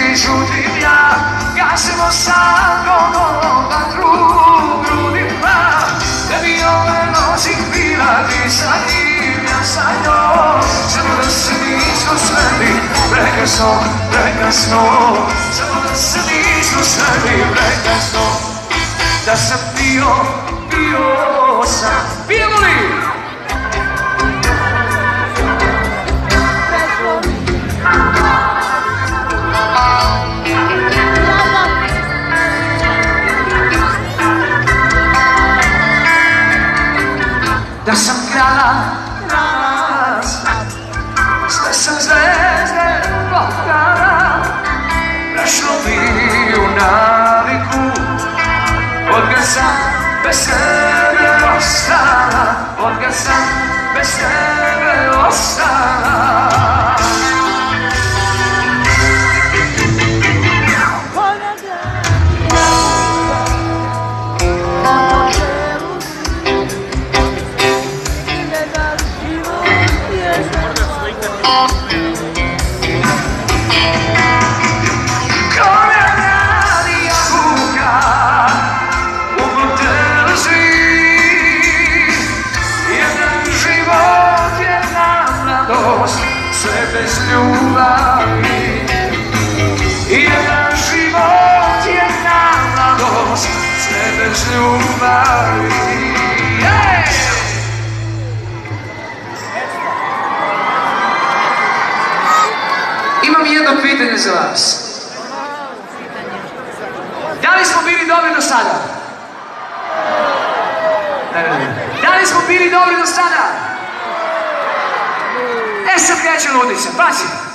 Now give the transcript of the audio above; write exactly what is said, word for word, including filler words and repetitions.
žutim ja, gasimo sam ono vatru u grudima. Da bi ove noći bila ti sa njim, ja sa njom. Samo da se nisu sveli, prekasno, prekasno. Samo da se nisu sveli, prekasno. Da sam bio, bio sam. Pijemo li? Da sam krala, krala sam, sve sam zvezde potkala, prešlo bi u naviku, odgad sam bez sebe ostala, odgad sam bez sebe ostala. Sve bez ljubavi, jedan život, jedna mladost, sve bez ljubavi. Hey! Imam jedno pitanje za vas. Da li smo bili dobri do sada? Da li smo bili dobri do sada? E sad kreće ludica, pazi!